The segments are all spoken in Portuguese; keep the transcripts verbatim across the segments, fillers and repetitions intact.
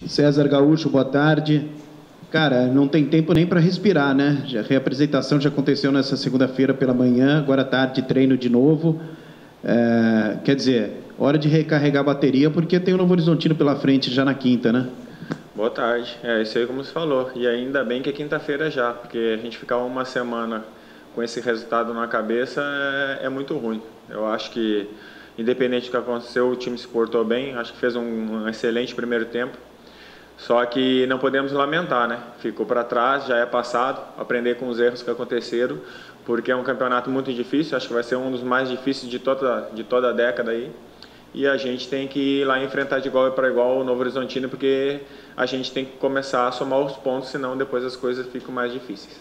César Gaúcho, boa tarde. Cara, não tem tempo nem para respirar, né? A reapresentação já aconteceu nessa segunda-feira pela manhã, agora à tarde treino de novo. É, quer dizer, hora de recarregar a bateria, porque tem o Novo Horizontino pela frente já na quinta, né? Boa tarde. É isso aí como você falou. E ainda bem que é quinta-feira já, porque a gente ficar uma semana com esse resultado na cabeça é, é muito ruim. Eu acho que, independente do que aconteceu, o time se portou bem. Acho que fez um, um excelente primeiro tempo. Só que não podemos lamentar, né? Ficou para trás, já é passado, aprender com os erros que aconteceram, porque é um campeonato muito difícil, acho que vai ser um dos mais difíceis de toda, de toda a década aí. E a gente tem que ir lá enfrentar de igual para igual o Novo Horizontino, porque a gente tem que começar a somar os pontos, senão depois as coisas ficam mais difíceis.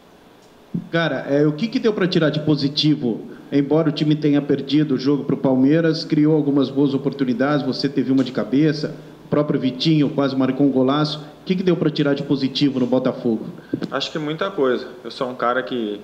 Cara, é, o que, que deu para tirar de positivo? Embora o time tenha perdido o jogo para o Palmeiras, criou algumas boas oportunidades, você teve uma de cabeça, o próprio Vitinho quase marcou um golaço. O que, que deu para tirar de positivo no Botafogo? Acho que muita coisa. Eu sou um cara que,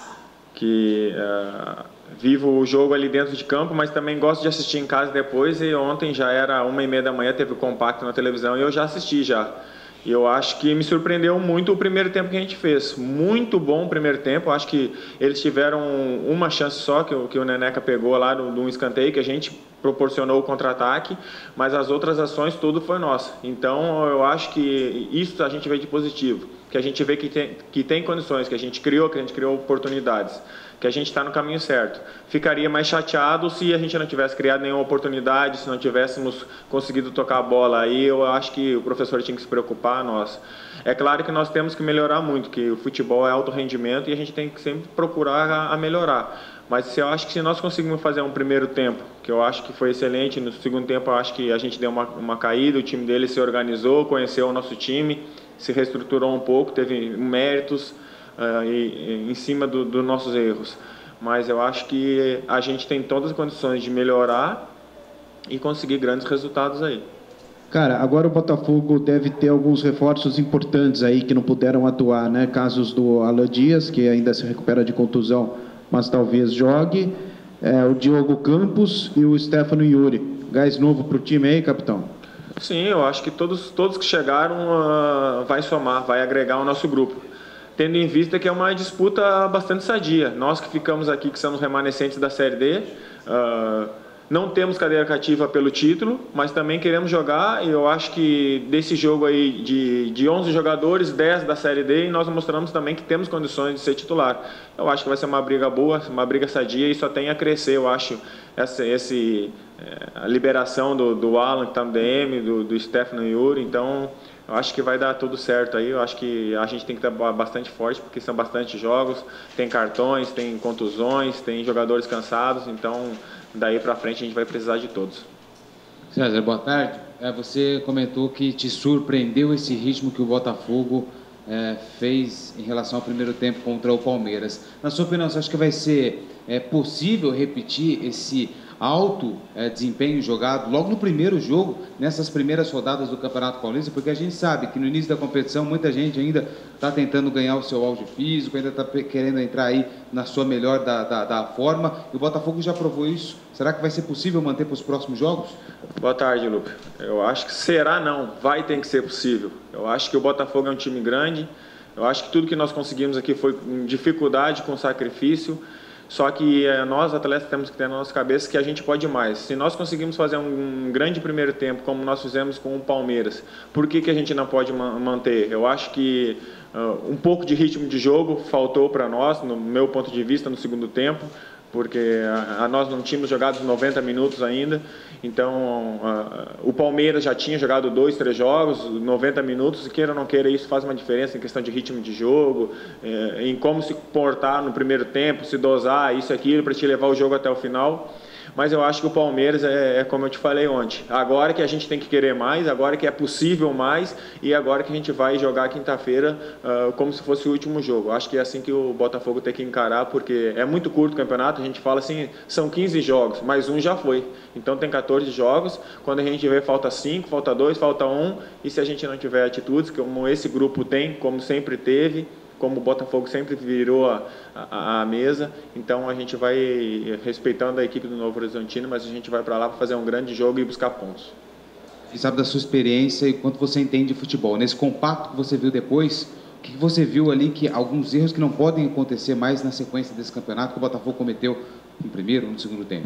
que uh, vivo o jogo ali dentro de campo, mas também gosto de assistir em casa depois, e ontem já era uma e meia da manhã, teve o compacto na televisão e eu já assisti já. E eu acho que me surpreendeu muito o primeiro tempo que a gente fez. Muito bom o primeiro tempo. Eu acho que eles tiveram uma chance só, que o, que o Neneca pegou lá de um escanteio, que a gente proporcionou o contra-ataque, mas as outras ações tudo foi nossa. Então eu acho que isso a gente vê de positivo, que a gente vê que tem, que tem condições, que a gente criou, que a gente criou oportunidades, que a gente está no caminho certo. Ficaria mais chateado se a gente não tivesse criado nenhuma oportunidade, se não tivéssemos conseguido tocar a bola. Aí eu acho que o professor tinha que se preocupar, nós. É claro que nós temos que melhorar muito, que o futebol é alto rendimento e a gente tem que sempre procurar a, a melhorar. Mas eu acho que se nós conseguimos fazer um primeiro tempo, que eu acho que foi excelente, no segundo tempo eu acho que a gente deu uma, uma caída, o time dele se organizou, conheceu o nosso time, se reestruturou um pouco, teve méritos uh, e, e, em cima dos do nossos erros. Mas eu acho que a gente tem todas as condições de melhorar e conseguir grandes resultados aí. Cara, agora o Botafogo deve ter alguns reforços importantes aí que não puderam atuar, né? Casos do Alan Dias, que ainda se recupera de contusão, mas talvez jogue. É, o Diogo Campos e o Stefano Yuri. Gás novo para o time aí, capitão? Sim, eu acho que todos, todos que chegaram uh, vai somar, vai agregar o nosso grupo. Tendo em vista que é uma disputa bastante sadia. Nós que ficamos aqui, que somos remanescentes da Série D, uh, não temos cadeira cativa pelo título, mas também queremos jogar, e eu acho que desse jogo aí de, de onze jogadores, dez da Série D, e nós mostramos também que temos condições de ser titular. Eu acho que vai ser uma briga boa, uma briga sadia, e só tem a crescer, eu acho, essa esse, a liberação do, do Alan, que está no D M, do, do Stefano Yuri, então eu acho que vai dar tudo certo aí. Eu acho que a gente tem que estar bastante forte, porque são bastante jogos, tem cartões, tem contusões, tem jogadores cansados, então daí para frente a gente vai precisar de todos. César, boa tarde. É, você comentou que te surpreendeu esse ritmo que o Botafogo é, fez em relação ao primeiro tempo contra o Palmeiras. Na sua opinião, você acha que vai ser é, possível repetir esse alto é, desempenho jogado logo no primeiro jogo, nessas primeiras rodadas do Campeonato Paulista? Porque a gente sabe que no início da competição muita gente ainda está tentando ganhar o seu auge físico, ainda está querendo entrar aí na sua melhor da, da, da forma, e o Botafogo já provou isso. Será que vai ser possível manter para os próximos jogos? Boa tarde, Lupe. Eu acho que será não, vai ter que ser possível. Eu acho que o Botafogo é um time grande, eu acho que tudo que nós conseguimos aqui foi com dificuldade, com sacrifício. Só que eh, nós, atletas, temos que ter na nossa cabeça que a gente pode mais. Se nós conseguimos fazer um, um grande primeiro tempo, como nós fizemos com o Palmeiras, por que, que a gente não pode ma manter? Eu acho que uh, um pouco de ritmo de jogo faltou para nós, no meu ponto de vista, no segundo tempo, porque a, a nós não tínhamos jogado noventa minutos ainda. Então, uh, o Palmeiras já tinha jogado dois, três jogos, noventa minutos, e queira ou não queira, isso faz uma diferença em questão de ritmo de jogo, eh, em como se portar no primeiro tempo, se dosar, isso e aquilo, para te levar o jogo até o final. Mas eu acho que o Palmeiras é, é como eu te falei ontem, agora que a gente tem que querer mais, agora que é possível mais, e agora que a gente vai jogar quinta-feira uh, como se fosse o último jogo. Eu acho que é assim que o Botafogo tem que encarar, porque é muito curto o campeonato, a gente fala assim, são quinze jogos, mas um já foi, então tem quatorze jogos, quando a gente vê falta cinco, falta dois, falta um, e se a gente não tiver atitudes, como esse grupo tem, como sempre teve, como o Botafogo sempre virou a, a, a mesa, então a gente vai respeitando a equipe do Novo Horizontino, mas a gente vai para lá para fazer um grande jogo e buscar pontos. E sabe da sua experiência e quanto você entende de futebol. Nesse compacto que você viu depois, o que você viu ali que alguns erros que não podem acontecer mais na sequência desse campeonato que o Botafogo cometeu no primeiro ou no segundo tempo?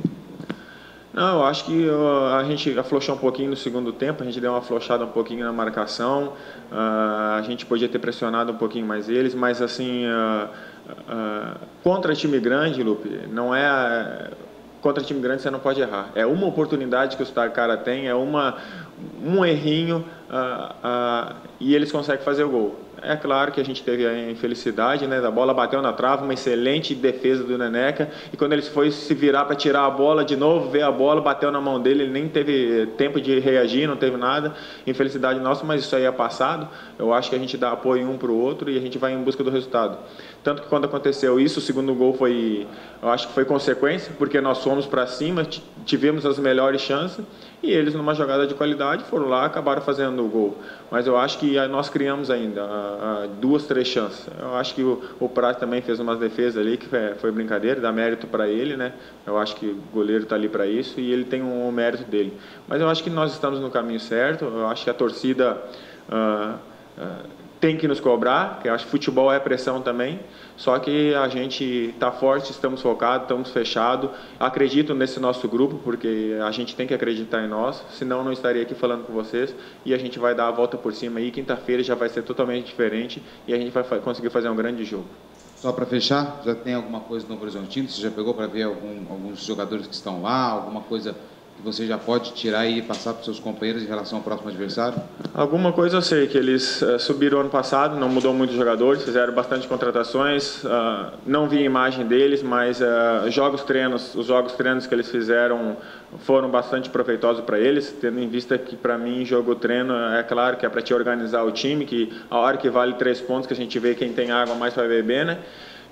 Não, eu acho que uh, a gente afrouxou um pouquinho no segundo tempo, a gente deu uma afrouxada um pouquinho na marcação, uh, a gente podia ter pressionado um pouquinho mais eles, mas assim, uh, uh, contra time grande, Lupe, não é... Contra time grande você não pode errar. É uma oportunidade que os cara tem, é uma, um errinho uh, uh, e eles conseguem fazer o gol. É claro que a gente teve a infelicidade, né? A bola bateu na trave, uma excelente defesa do Neneca, e quando ele foi se virar para tirar a bola de novo, veio a bola, bateu na mão dele, ele nem teve tempo de reagir, não teve nada. Infelicidade nossa, mas isso aí é passado. Eu acho que a gente dá apoio um para o outro e a gente vai em busca do resultado. Tanto que quando aconteceu isso, o segundo gol foi, eu acho que foi consequência, porque nós fomos para cima, tivemos as melhores chances, e eles, numa jogada de qualidade, foram lá e acabaram fazendo o gol. Mas eu acho que nós criamos ainda uh, duas, três chances. Eu acho que o, o Prat também fez umas defesas ali, que foi, foi brincadeira, dá mérito para ele, né? Eu acho que o goleiro está ali para isso e ele tem um, um mérito dele. Mas eu acho que nós estamos no caminho certo, eu acho que a torcida... Uh, uh, tem que nos cobrar, que eu acho que futebol é pressão também, só que a gente está forte, estamos focados, estamos fechados, acredito nesse nosso grupo, porque a gente tem que acreditar em nós, senão eu não estaria aqui falando com vocês, e a gente vai dar a volta por cima aí, quinta-feira já vai ser totalmente diferente, e a gente vai conseguir fazer um grande jogo. Só para fechar, já tem alguma coisa no Novo Horizontino? Você já pegou para ver algum, alguns jogadores que estão lá, alguma coisa que você já pode tirar e passar para os seus companheiros em relação ao próximo adversário? Alguma coisa eu sei, que eles uh, subiram ano passado, não mudou muito os jogadores, fizeram bastante contratações, uh, não vi a imagem deles, mas uh, jogos treinos, os jogos treinos que eles fizeram foram bastante proveitosos para eles, tendo em vista que para mim jogo treino é claro que é para te organizar o time, que a hora que vale três pontos, que a gente vê quem tem água mais vai beber, né?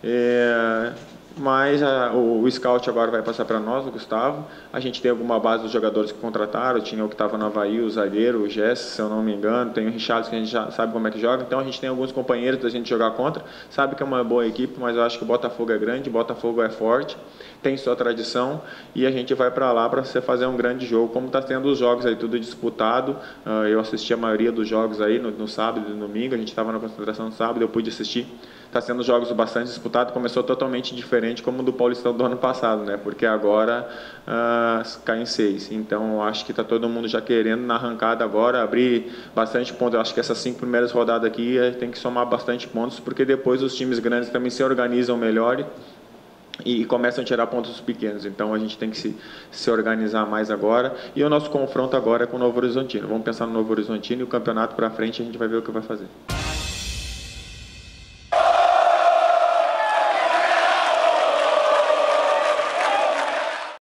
E, mas a, o, o scout agora vai passar para nós, o Gustavo. A gente tem alguma base dos jogadores que contrataram, tinha o que estava no Havaí, o zagueiro, o Jess, se eu não me engano, tem o Richard, que a gente já sabe como é que joga, então a gente tem alguns companheiros da gente jogar contra, sabe que é uma boa equipe, mas eu acho que o Botafogo é grande, o Botafogo é forte, tem sua tradição, e a gente vai para lá para fazer um grande jogo, como está sendo os jogos aí, tudo disputado. Uh, eu assisti a maioria dos jogos aí no, no sábado e no domingo, a gente estava na concentração no sábado, eu pude assistir. Está sendo jogos bastante disputados, começou totalmente diferente como o do Paulistão do ano passado, né? Porque agora uh, cai em seis. Então, eu acho que está todo mundo já querendo na arrancada agora abrir bastante pontos. Eu acho que essas cinco primeiras rodadas aqui tem que somar bastante pontos, porque depois os times grandes também se organizam melhor e, e começam a tirar pontos pequenos. Então, a gente tem que se, se organizar mais agora. E o nosso confronto agora é com o Novo Horizontino. Vamos pensar no Novo Horizontino e o campeonato para frente a gente vai ver o que vai fazer.